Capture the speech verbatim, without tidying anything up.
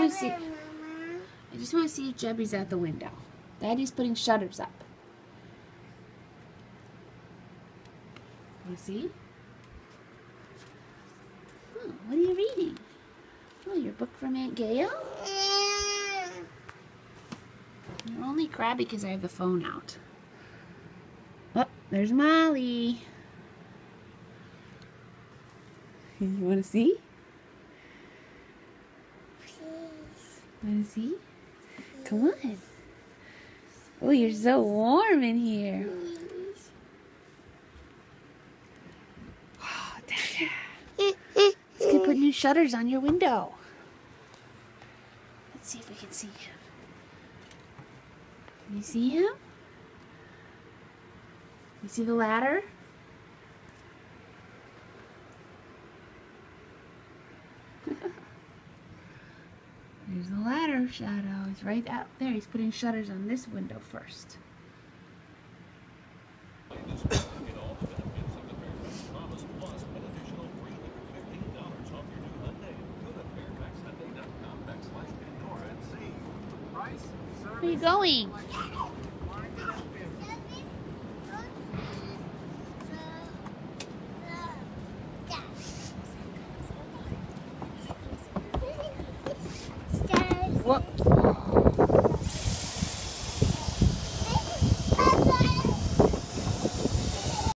want to see. I just want to see if Jebby's at the window. Daddy's putting shutters up. You see? Oh, what are you reading? Oh, your book from Aunt Gail? You're only crabby because I have the phone out. Oh, there's Molly. You want to see? Want to see? Come on. Oh, you're so warm in here. Oh, Dada. Let's go put new shutters on your window. Let's see if we can see him. Can you see him? You see the ladder? There's the ladder shadow. He's right out there. He's putting shutters on this window first. Where are you going?